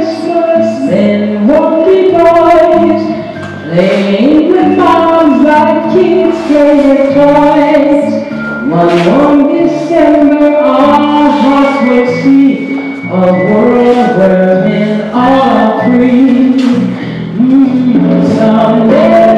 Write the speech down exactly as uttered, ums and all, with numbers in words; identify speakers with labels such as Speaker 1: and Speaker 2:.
Speaker 1: Christmas, then won't be boys playing with moms like kids play with toys. One warm December, our hearts will see a world where men are free. Mm, someday